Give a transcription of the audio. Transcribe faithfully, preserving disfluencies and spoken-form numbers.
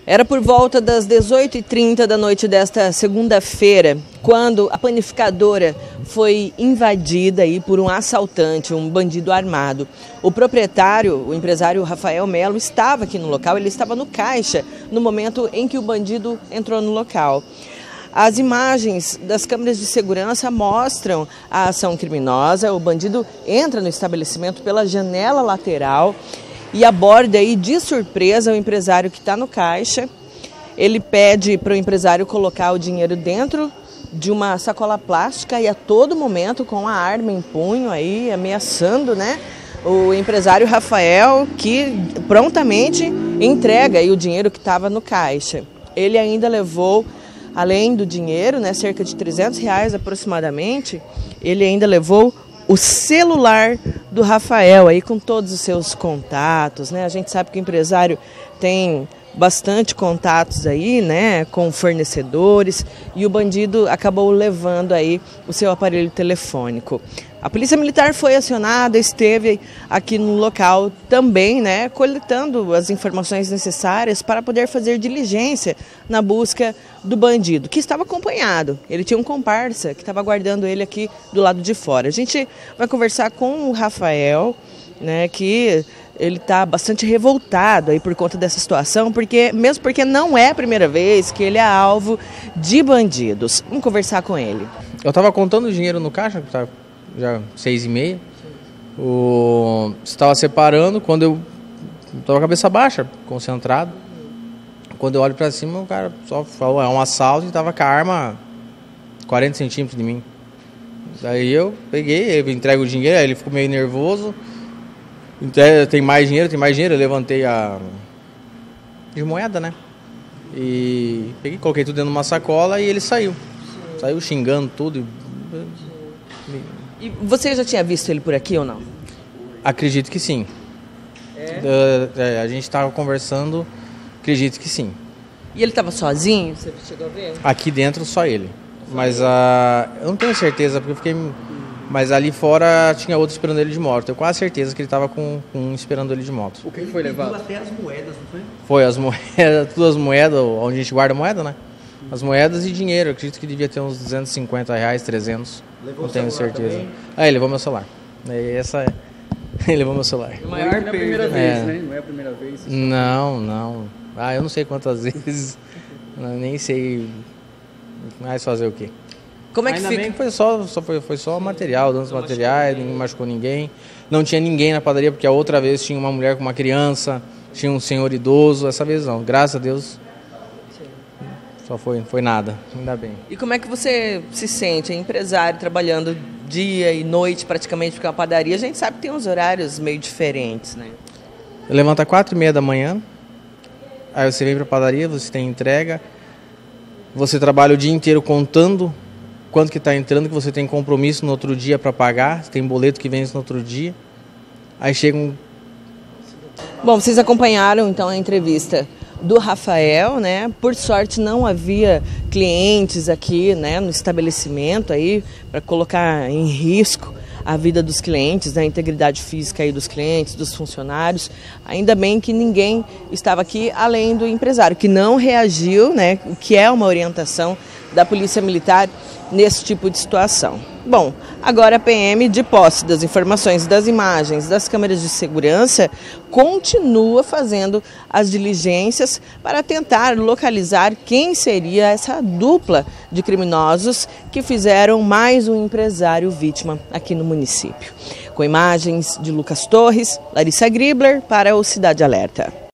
Era por volta das dezoito e trinta da noite desta segunda-feira, quando a panificadora foi invadida aí por um assaltante, um bandido armado. O proprietário, o empresário Rafael Melo, estava aqui no local, ele estava no caixa no momento em que o bandido entrou no local. As imagens das câmeras de segurança mostram a ação criminosa. O bandido entra no estabelecimento pela janela lateral e aborda aí de surpresa o empresário que está no caixa. Ele pede para o empresário colocar o dinheiro dentro de uma sacola plástica e a todo momento com a arma em punho aí ameaçando, né, o empresário Rafael, que prontamente entrega aí o dinheiro que estava no caixa. Ele ainda levou, além do dinheiro, né, cerca de trezentos reais aproximadamente, ele ainda levou o celular do Rafael aí com todos os seus contatos, né? A gente sabe que o empresário tem bastante contatos aí, né, com fornecedores, e o bandido acabou levando aí o seu aparelho telefônico. A Polícia Militar foi acionada, esteve aqui no local também, né, coletando as informações necessárias para poder fazer diligência na busca do bandido, que estava acompanhado. Ele tinha um comparsa que estava aguardando ele aqui do lado de fora. A gente vai conversar com o Rafael, né, que ele está bastante revoltado aí por conta dessa situação, porque mesmo porque não é a primeira vez que ele é alvo de bandidos. Vamos conversar com ele. Eu estava contando o dinheiro no caixa, tá já seis e meia. O estava separando quando eu estava com a cabeça baixa, concentrado. Quando eu olho para cima, o cara só falou, é um assalto, e estava com a arma quarenta centímetros de mim. Daí eu peguei, eu entrego o dinheiro, aí ele ficou meio nervoso. Tem mais dinheiro, tem mais dinheiro, eu levantei a de moeda, né? E peguei, coloquei tudo dentro de uma sacola e ele saiu. Saiu xingando tudo. E você já tinha visto ele por aqui ou não? Acredito que sim. É? É, a gente estava conversando, acredito que sim. E ele estava sozinho? Você chegou a ver? Aqui dentro só ele. Mas uh, eu não tenho certeza, porque eu fiquei... Mas ali fora tinha outro esperando ele de moto. Eu tenho quase certeza que ele estava com, com um esperando ele de moto. O que foi levado? Até as moedas, não foi? Foi, as moedas, todas as moedas, onde a gente guarda moeda, né? As moedas e dinheiro. Eu acredito que devia ter uns duzentos e cinquenta reais, trezentos. Levou não tenho certeza. Também? Ah, ele levou meu celular. Essa é... Ele levou meu celular. A maior perda. Não é a primeira vez, é. né? Não é a primeira vez. Não, não. Ah, eu não sei quantas vezes. Nem sei mais fazer o quê. Como é que Ainda fica? bem que foi só, só, foi, foi só material, danos materiais, ninguém machucou ninguém. Não tinha ninguém na padaria, porque a outra vez tinha uma mulher com uma criança, tinha um senhor idoso, essa vez não. Graças a Deus, só foi, foi nada, ainda bem. E como é que você se sente, é empresário, trabalhando dia e noite praticamente, porque é uma padaria, a gente sabe que tem uns horários meio diferentes, né? Eu levanto às quatro e meia da manhã, aí você vem para a padaria, você tem entrega, você trabalha o dia inteiro contando quanto que está entrando, que você tem compromisso no outro dia para pagar, tem boleto que vence no outro dia, aí chega um... Bom, vocês acompanharam então a entrevista do Rafael, né? Por sorte não havia clientes aqui, né, no estabelecimento aí para colocar em risco a vida dos clientes, né, a integridade física aí dos clientes, dos funcionários. Ainda bem que ninguém estava aqui além do empresário, que não reagiu, né, o que é uma orientação da Polícia Militar nesse tipo de situação. Bom, agora a P M, de posse das informações, das imagens, das câmeras de segurança, continua fazendo as diligências para tentar localizar quem seria essa dupla de criminosos que fizeram mais um empresário vítima aqui no município. Com imagens de Lucas Torres, Larissa Gribler para o Cidade Alerta.